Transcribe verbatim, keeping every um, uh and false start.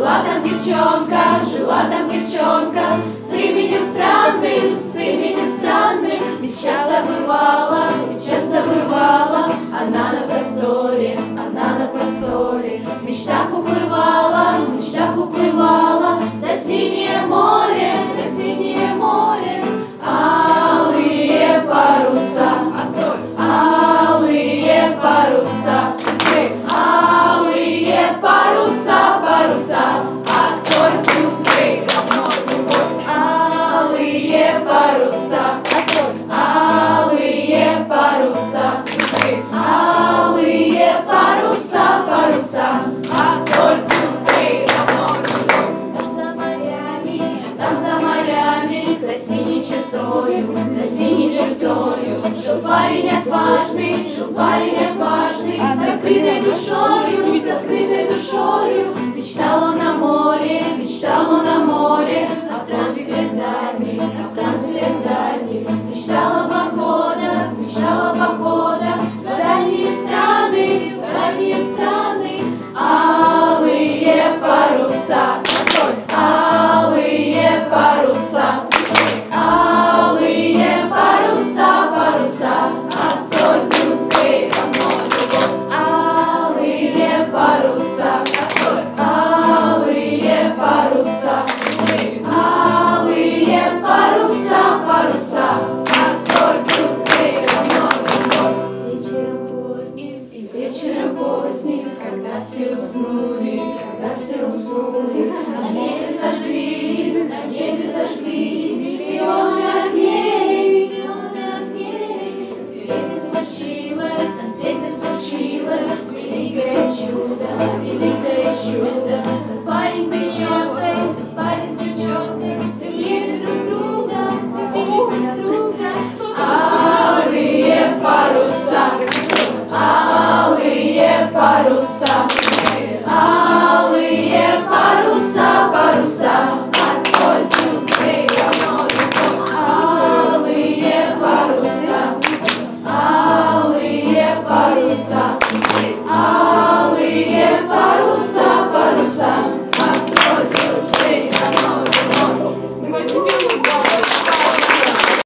Жила там девчонка, жила там девчонка, с именем странным, с именем странным. Ведь часто бывало, ведь часто бывало, она на просторе, она на просторе. В мечтах уплывала, в мечтах уплывала за синее море, за синее море. Алые паруса, а соль, алые паруса, алые паруса, паруса, а соль быстрей, давно любовь. Алые паруса, а соль, алые паруса, алые паруса, паруса, а соль быстрей, давно любовь. Там за морями, там за морями, за синей чертою, за синей чертою, жил парень отважный, жил парень отважный, с открытой душою, с открытой душою. Мечтал он на море, мечтал он на море, о странствиях дальних, о странствиях дальних. Мечтала похода, мечтала похода в дальние страны, в дальние страны. Алые паруса, соль, алые паруса, алые паруса, паруса, а соль быстрей, давно любовь. Алые паруса, соль, алые паруса, алые паруса, паруса, а соль быстрей, давно любовь. Вечером поздним и вечером поздним, когда все уснули, когда все уснули, на небе зажглись, на небе зажглись миллионы огней, миллионы огней. На свете случилось, на свете случилось великое чудо, великое чудо. Как парень с девчонкой, как парень с девчонкой любили друг друга, любили друг друга. Алые паруса, алые паруса, алые паруса, паруса, а соль быстрей, давно любовь. Алые паруса, алые паруса,